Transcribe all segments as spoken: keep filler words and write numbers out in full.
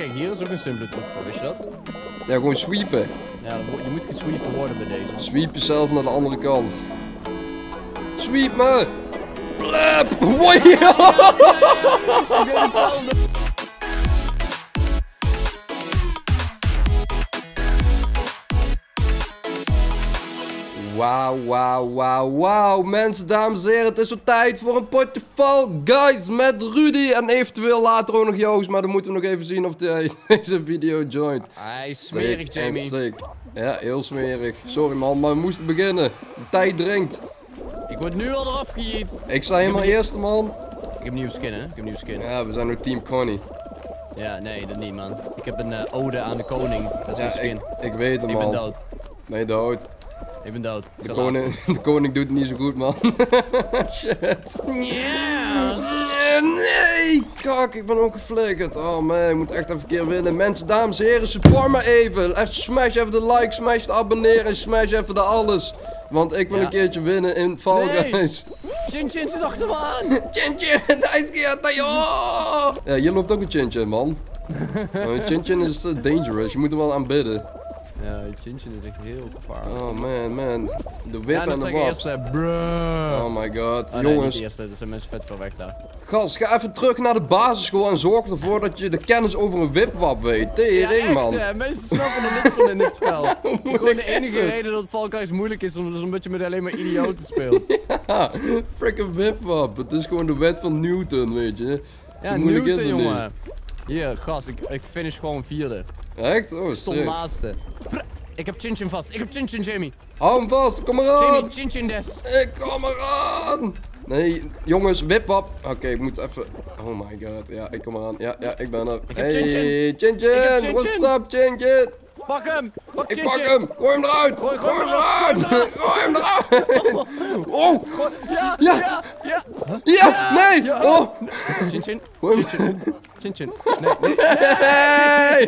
kijk, hier is ook een simpele truc voor, weet je dat? Ja, gewoon sweepen. Ja, je moet gesweepen worden bij deze. Sweep jezelf naar de andere kant. Sweep me! Plap! Woi! Wauw, wauw, wauw, wauw. Mensen, dames en heren, het is zo tijd voor een potje Fall Guys met Rudy. En eventueel later ook nog Joost, maar dan moeten we nog even zien of hij deze video joint. Hij is smerig, Jamie. Sick. Ja, heel smerig. Sorry man, maar we moesten beginnen. De tijd dringt. Ik word nu al eraf gejiet. Ik sta helemaal eerste, man. Ik heb een nieuwe skin, hè? Ik heb een nieuwe skin. Ja, we zijn ook Team Connie. Ja, nee, dat niet, man. Ik heb een uh, ode aan de koning. Dat is Ja, mijn skin. ik, ik weet het, Ik man. ben dood. Nee, dood. Ik ben dood. De koning, de koning doet het niet zo goed, man. Shit. Yes. Nee, kak, ik ben ook geflikkerd. Oh man, ik moet echt even een keer winnen. Mensen, dames en heren, support me even. Even smash even de like, smash de abonneren en smash even de alles. Want ik wil Ja. een keertje winnen in Fall Nee. Guys. Chin Chin zit achter me aan. Chin Chin, deze keer, joh. Ja, hier loopt ook een Chin Chin, man. Oh, Chin Chin is uh, dangerous, je moet hem wel aanbidden. Ja, Chin Chin is echt heel gevaarlijk. Oh man, man. De whip Ja, en dat de is wap. eerste, bruh. Oh my god, Oh, nee, niet jongens. de eerste, er zijn mensen vet ver weg daar. Gast, ga even terug naar de basisschool en zorg ervoor dat je de kennis over een wipwap weet. Tering, echt, man. hè, mensen snappen er niks van in dit spel. Gewoon de enige het? reden dat Fall Guys moeilijk is, is omdat je met alleen maar idioten speelt. Ja, frickin' wipwap. Het is gewoon de wet van Newton, weet je. Ja, Zo moeilijk Newton, is het jongen. Hier, gast, ik, ik finish gewoon vierde. Echt? Oh, Stom sick. laatste. Pr- Ik heb Chin Chin vast. Ik heb Chin Chin, Jamie. Hou hem vast, kom eraan. Jamie, Chin Chin des. Ik kom eraan. Nee, jongens, wipwap. Oké, ik moet even... Oh my god, ja, ik kom eraan. Ja, ja, ik ben er. Ik heb Hey, Chin Chin. Chin Ik heb Chin. Chin What's Chin. up, Chin Chin? Pak hem! Pak Ik Chin pak Chin. hem! Gooi hem eruit! Gooi- Gooi gooi hem hem eruit! Gooi hem eruit! Oh! Ja, Ja. ja, ja. Ja! Nee! Ja. Oh! Chin Chin. Gooi Chin hem. Chin. Chin Chin. Nee, nee. Hey!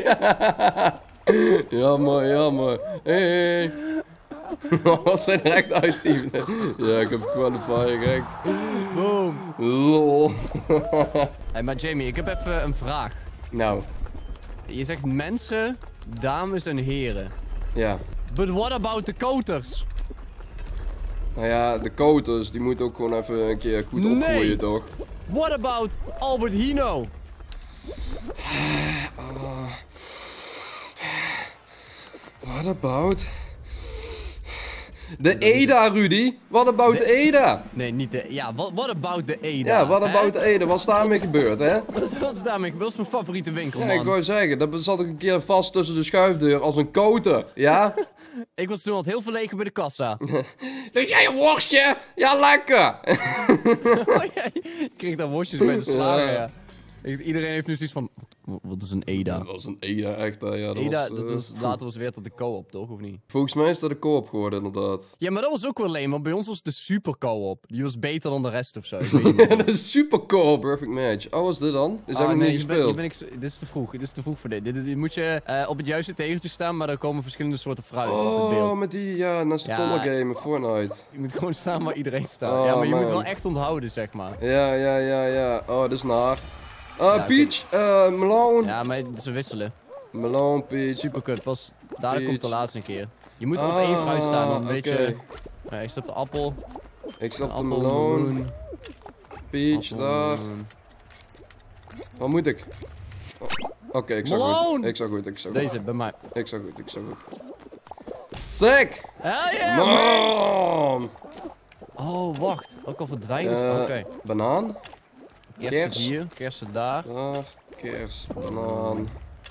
Jammer, jammer. Hey! Wat zijn er echt uit, team? Ja, ik heb qualifier, gek. Boom. Lol. Hey, maar Jamie, ik heb even een vraag. Nou, Je zegt mensen, dames en heren. ja. But what about the koters? Nou ja, de koters, die moeten ook gewoon even een keer goed Nee. opgroeien, toch? What about Albert Hino? What about... De Eda, Rudy. What about de Eda? Nee, niet de... Ja, what, what about de Eda? Ja, what hè? about de Eda? Wat is daarmee gebeurd, hè? Wat is, wat is daarmee gebeurd? Dat is mijn favoriete winkel, Ja, man. ik wou zeggen, dat zat ik een keer vast tussen de schuifdeur als een koter, ja? Ik was toen al heel verlegen bij de kassa. Dus jij een worstje? Ja, lekker! Oh, ja, ik kreeg daar worstjes bij de slager, Ja. ja. Ik- Iedereen heeft nu zoiets van, wat, wat is een Eda? Dat was een Eda, echt, hè? Ja, dat Eda, was, dat eh, is, later was weer tot de co-op, toch? Of niet? Volgens mij is dat de koop geworden, inderdaad. Ja, maar dat was ook wel lame, want bij ons was de super co-op. Die was beter dan de rest of zo. Ik weet niet meer. Dat is super cool, perfect match. Oh, was dit dan? Dus Ah, hebben we nee, niet hier ben, hier gespeeld. ben ik, dit is te vroeg, dit is te vroeg voor dit. Dit, is- dit moet je eh, op het juiste tegeltje staan, maar er komen verschillende soorten fruit op het Oh, beeld. met die, ja, naast de Ja. comma game, Fortnite. Je moet gewoon staan waar iedereen staat. Oh, ja, maar je man. moet wel echt onthouden, zeg maar. Ja, ja, ja, ja. Oh, dat is naar. Uh, Ja, Peach, uh, Malone. Ja, maar ze wisselen. Malone, Peach. Super kut, pas dadelijk komt de Peach. laatste keer. Je moet op één fruit staan, dan Ah, weet oké. je... Ja, ik stap de appel. Ik zat de appel, Malone. meloen, Peach, appel, daar. meloen. Wat moet ik? Oh, Oké, ik zag goed. Malone! Ik zag goed, ik zag goed. Deze, bij mij. Ik zag goed, ik zag goed. Sick! Hell yeah, man! Man! Oh, wacht. Ook al verdwijnen ze. Eh, Oké. Banaan. Kersen kers. hier, kersen daar. Daar. Kers. Banaan.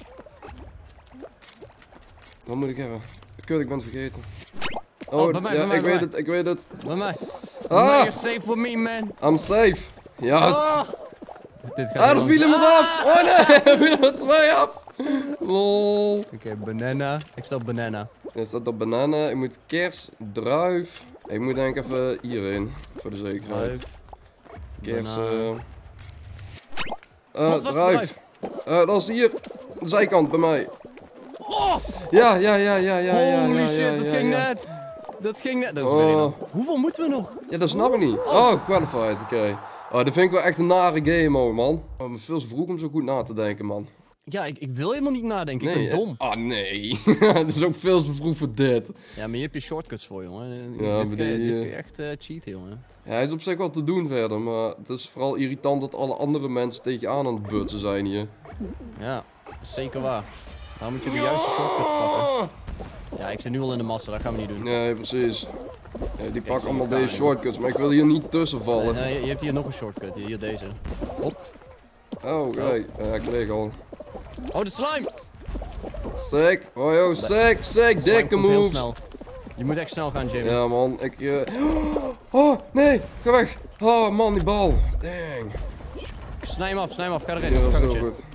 Wat moet ik hebben? Kut, ik ben het vergeten. Oh, Oh, bij mij, ja, bij mij, ik bij weet mij. het, ik weet het. Bij mij. Ah! Ah! You're safe for me, man. I'm safe. Yes. Ah! Dit gaat Ah, heel er viel lang- iemand af! Oh nee, er viel er twee af! Lol. Oké, banana. Ik stel banana. Er staat op bananen, ik moet kers, druif. Ik moet denk ik even hierheen, voor de zekerheid. Druif. Kers, banaan. eh... eh, Wat was de druif. Eh, dat is hier, de zijkant bij mij. Oh! Ja, ja, ja, ja, ja, ja, Holy ja, shit, ja, dat ja, ging ja. net. Dat ging net. Dat is Oh. weer een. Hoeveel moeten we nog? Ja, dat snap ik niet. Oh, qualified, oké. Oh, dat vind ik wel echt een nare game, hoor, man. Oh, maar veel te vroeg om zo goed na te denken, man. Ja, ik, ik wil helemaal niet nadenken. Nee, ik ben dom. Ah, nee. Het is ook veel te vroeg voor dit. Ja, maar je hebt je shortcuts voor, jongen. Ja, dit, maar kun je, die, dit eh, kun je echt uh, cheaten, jongen. Ja, hij is op zich wel te doen verder, maar het is vooral irritant dat alle andere mensen tegen je aan aan het butsen zijn hier. Ja, zeker waar. Nou moet je de juiste shortcuts pakken. Ja, ik zit nu al in de massa, dat gaan we niet doen. Nee, precies. Ja, die pakken allemaal elkaar, deze shortcuts, maar ik wil hier niet tussen vallen. Nee, nee, je hebt hier nog een shortcut, hier, hier deze. Hop. Oh, kijk. Ja, ik lig al. Oh, de slime! Sick. Oh, yo, sick, sick. Slime Dikke komt heel moves. snel. Je moet echt snel gaan, Jamie. Ja, man. Ik... Uh... Oh, nee. Ga weg. Oh, man, die bal. Dang. Snij hem af, snij hem af. Ga erin. Ja, dat is heel Kakketje. goed.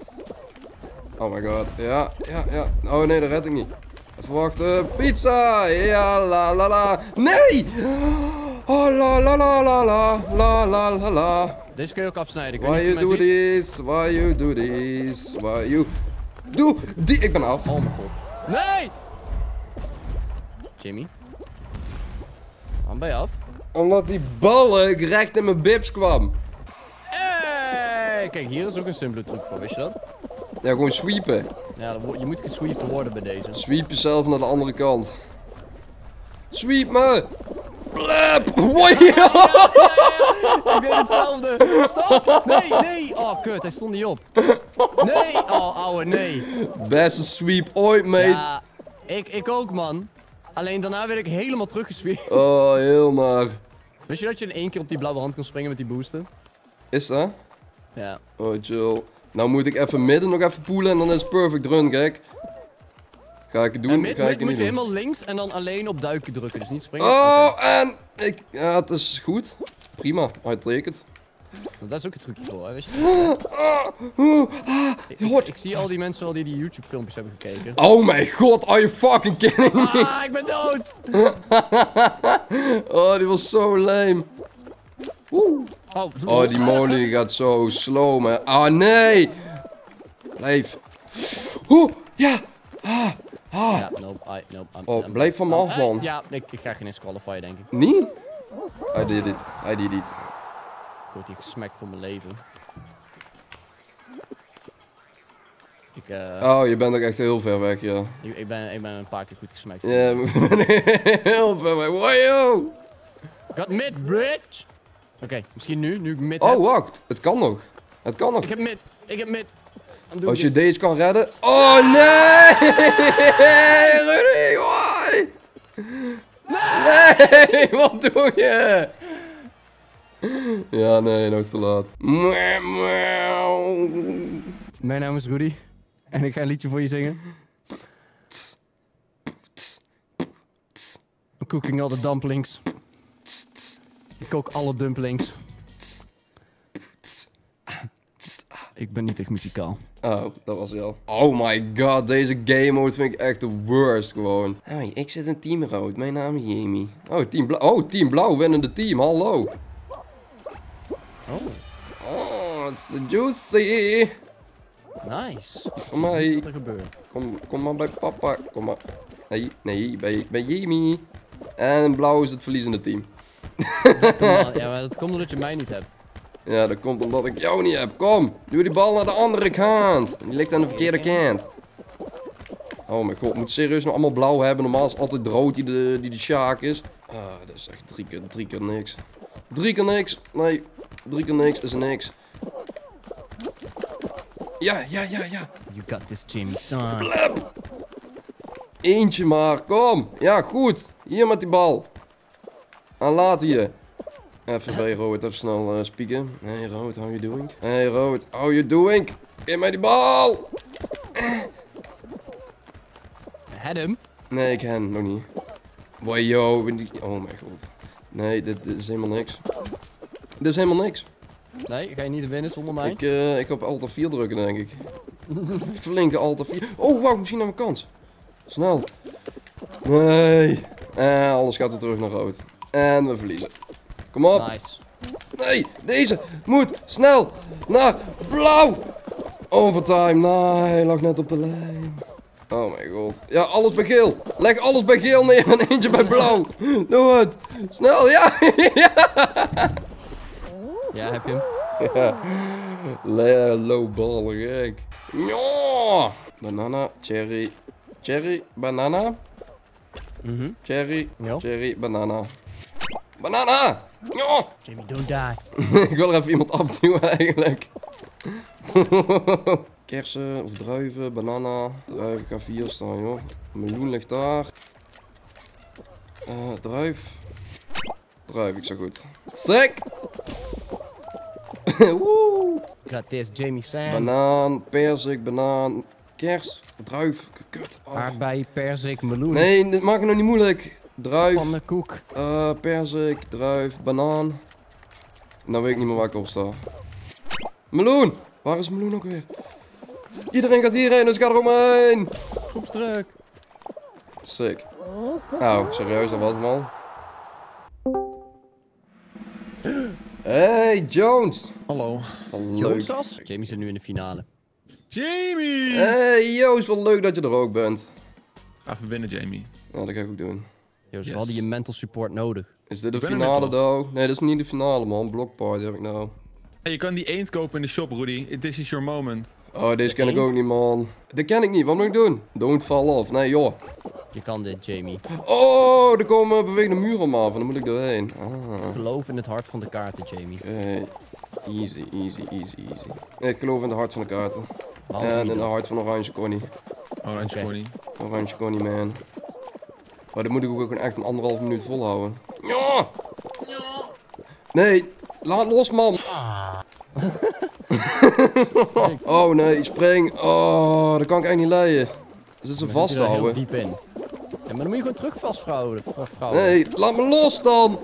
Oh my god. Ja, ja, ja. Oh nee, dat red ik niet. Even wachten. Pizza! Ja, la la la. Nee! Oh la la la la la la la la la. Deze kun je ook afsnijden. Ik weet Why niet of you je do mij ziet. this? Why you do this? Why you... Doe die... Ik ben af. Oh mijn god. Nee! Jimmy. Waarom ben je af? Omdat die balk recht in mijn bibs kwam. Hey! Kijk, hier is ook een simpele truc voor, wist je dat? Ja, gewoon sweepen. Ja, dat wo- je moet gesweepen worden bij deze. Sweep jezelf naar de andere kant. Sweep me! Blap! Wow! Ik deed hetzelfde. Stop! Nee, nee! Oh, kut, hij stond niet op. Nee! Oh, ouwe, nee. Beste sweep ooit, mate. Ja, ik, ik ook, man. Alleen daarna werd ik helemaal teruggesweept. Oh, heel naar. Wist je dat je in één keer op die blauwe hand kan springen met die boosten? Is dat? Ja. Oh, chill. Nou moet ik even midden nog even poelen en dan is het perfect run, kijk. Ga ik het doen? En mid, Ga ik mid het moet niet je doen. helemaal links en dan alleen op duiken drukken, dus niet springen. Oh, Oké. en ik... Ja, het is goed. Prima, uitrekend. Want dat is ook een trucje voor, hè, weet je? Ik, ik, hoort- ik zie al die mensen al die die YouTube filmpjes hebben gekeken. Oh mijn god, are you fucking kidding me? Ah, ik ben dood! Oh, die was zo lame. Oeh. Oh, Oh, die molie gaat zo slow, man. Oh, nee. Blijf. Oeh, ja. Ah, ah. Ja, nope, I, nope. I'm- Oh, I'm- blijf van me I'm- af, man. eh, Ja, ik, ik ga geen eens qualify, denk ik. Niet? Hij deed dit. Hij deed dit. Ik word hier gesmakt voor mijn leven. Ik, eh, Oh, je bent ook echt heel ver weg, ja. ik, ik, ben, ik ben een paar keer goed gesmakt. Ja, heel ver weg. Wow. Got mid, bridge! Oké, misschien nu, nu ik mid Oh, heb. wacht. Het kan nog. Het kan nog. Ik heb mid, ik heb mid. I'm doing Als je this. deze kan redden. Oh, nee! Rudy, why? Nee, wat doe je? Ja, nee, nou is het te laat. Mijn naam is Rudy. En ik ga een liedje voor je zingen. I'm cooking all the dumplings. Ik kook alle dumplings. Ik ben niet echt muzikaal. Oh, dat was hij al. Oh my god, deze game mode vind ik echt de worst gewoon. Hoi, ik zit in team rood. Mijn naam is Jamie. Oh, team blauw. Oh, team blauw, winnende team. Hallo. Oh, Oh, it's juicy. nice. Voor mij. Wat er gebeurt. Kom, kom maar bij papa. Kom maar. Nee, nee, bij, bij Jamie. En blauw is het verliezende team. Kom maar, ja, maar dat komt omdat je mij niet hebt. Ja, dat komt omdat ik jou niet heb. Kom, doe die bal naar de andere kant. Die ligt aan de verkeerde kant. Oh mijn god, moet serieus nog allemaal blauw hebben. Normaal is het altijd rood die de, die de Sjaak is. Ah, dat is echt drie keer, drie keer niks. Drie keer niks. Nee, drie keer niks is niks. Ja, ja, ja, ja. You got this, Jimmy, son. Eentje maar, kom. Ja, goed. Hier met die bal. En laat hier. Even bij Rood, even snel uh, spieken. Hey Rood, how you doing? Hey Rood, how you doing? Geef mij die bal! Had hem. Nee, ik hen nog niet. Wow, yo. ben die- Oh mijn god. Nee, dit, dit is helemaal niks. Dit is helemaal niks. Nee, ga je niet winnen zonder mij? Ik, uh, ik ga op Alt F vier drukken, denk ik. Flinke Alt F vier. Oh, wacht, misschien naar mijn kans. Snel. Nee. En alles gaat weer terug naar rood. En we verliezen. Kom op. Nice. Nee, deze moet snel naar blauw. Overtime. Nee, hij lag net op de lijn. Oh mijn god. Ja, alles bij geel. Leg alles bij geel neer en eentje bij blauw. Doe het. Snel, ja. Ja, heb je hem? Ja. Lekker lowballen, gek. Ja! Banana, cherry. Cherry, banana. Mhm. Cherry, Ja. cherry, banana. Banana! Ja! Jamie, don't die. Ik wil er even iemand afduwen eigenlijk. Kersen of druiven, banana. Druiven, ik ga vier staan, joh. Meloen ligt daar. Uh, druif. Druif, ik zo goed. Sick! Woe! Got this, Jamie Sam. Banaan, perzik, banaan, kers, druif, kut. Oh. Aardbei, perzik, meloen. Nee, dit maakt het nog niet moeilijk. Druif, Pannenkoek. uh, perzik, druif, banaan. Nou weet ik niet meer waar ik op sta. Meloen! Waar is meloen ook weer? Iedereen gaat hierheen, dus ik ga er omheen. Groepsdruk. Sick. Nou, serieus, dat was hem al. Hey, Jones! Hallo. Wat Jones leuk. was? Jamie zit nu in de finale. Jamie! Hey, Joost, wat leuk dat je er ook bent. Ga even binnen, Jamie. Nou, dat ga ik ook doen. Joost, Yes. we hadden je mental support nodig. Is dit de Ik ben er finale, net though? Nee, dat is niet de finale, man. Blockparty heb ik nou. Hey, je kan die eend kopen in de shop, Rudy. This is your moment. Oh, deze ken ik Eend? ook niet, man. Dit ken ik niet. Wat moet ik doen? Don't fall off. Nee, joh. Je kan dit, Jamie. Oh, er komen bewegende muren om af en dan moet ik doorheen. Ah, Geloof in het hart van de kaarten, Jamie. oké. Easy, easy, easy, easy. Ik geloof in de hart van de kaarten. Waarom En niet in de dan? hart van Oranje Connie. Orange Oké. pony. Oranje Connie, man. Maar dat moet ik ook gewoon echt een anderhalf minuut volhouden. Ja! Nee, laat los, man. Oh nee, spring. Oh, dat kan ik eigenlijk niet leiden. Zit ze We zitten er heel vasthouden? diep in. Ja, maar dan moet je gewoon terug vasthouden. vasthouden. Nee, laat me los dan.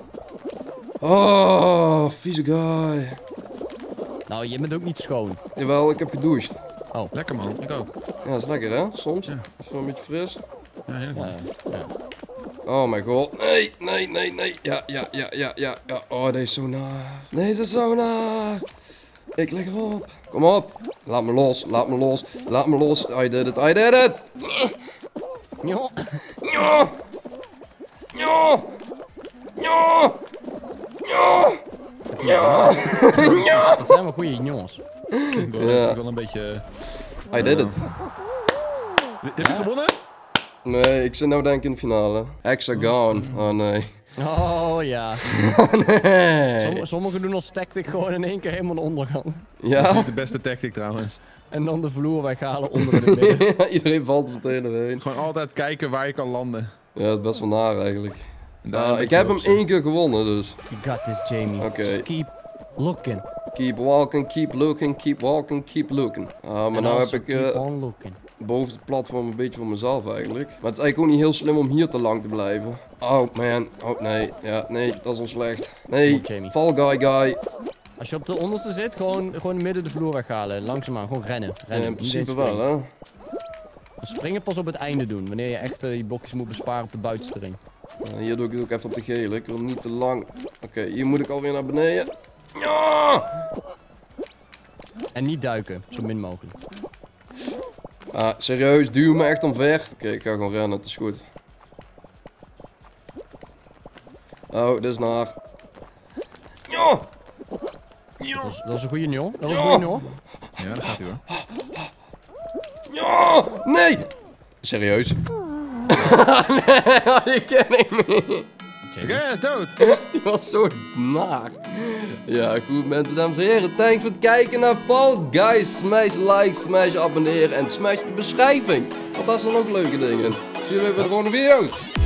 Oh, vieze guy. Nou, je bent ook niet schoon. Jawel, ik heb gedoucht. Lekker, man. Ik ook. Ja, dat is lekker hè, soms. Ja. Even een beetje fris. Ja, heel Ja, goed. ja. Oh mijn god. Nee, nee, nee, nee. Ja, ja, ja, ja, ja, ja. Oh, deze is zo naar. Deze is zo naar. Ik lig erop. Kom op. Laat me los, laat me los, laat me los. I did it, I did it. Ja. Ja. Ja. Ja. Ja. Ja. Ja. Dat zijn wel goede jongens. Ik wil, Ja. ik wil een beetje... I did it. Heb je gewonnen? Nee, ik zit nou denk ik in de finale. Hexagon. Oh nee. Oh ja. Nee. Somm- sommigen doen als tactic gewoon in één keer helemaal de ondergang. Ja? Niet de beste tactic trouwens. En dan de vloer weghalen onder de midden. Ja, iedereen valt er meteen doorheen. Gewoon altijd kijken waar je kan landen. Ja, dat is best wel naar eigenlijk. En daar Uh, een ik beetje heb hem op zetten. één keer gewonnen, dus. You got this, Jamie. Oké. Just keep looking. Keep walking, keep looking, keep walking, keep looking. Ah, maar And nou also heb ik keep uh, on looking. boven het platform een beetje voor mezelf eigenlijk. Maar het is eigenlijk ook niet heel slim om hier te lang te blijven. Oh man, oh nee, ja, nee, dat is al slecht. Nee, Kom op, Jamie. fall guy guy. Als je op de onderste zit, gewoon, gewoon in midden de vloer weghalen. Langzaamaan, gewoon rennen. Ja, rennen. in Niet principe eens wel springen. hè. Springen pas op het einde doen, wanneer je echt uh, die blokjes moet besparen op de buitenste ring. Ja, hier doe ik het ook even op de gele, ik wil niet te lang. Oké, hier moet ik alweer naar beneden. Ja! En niet duiken, zo min mogelijk. Ah, serieus, duw me echt omver. Oké, ik ga gewoon rennen, het is goed. Oh, dit is naar. Ja! Dat is, dat is een goede nul. Dat was een goede nul. Ja, dat gaat hij hoor. Ja! Nee! Serieus? Nee, die ken ik niet. Oké, hij is dood. Die was zo naar. Ja, goed mensen, dames en heren. Thanks voor het kijken naar Fall Guys. Smash like, smash abonneren en smash de beschrijving. Want daar zijn ook leuke dingen. Zie je weer bij de volgende video's.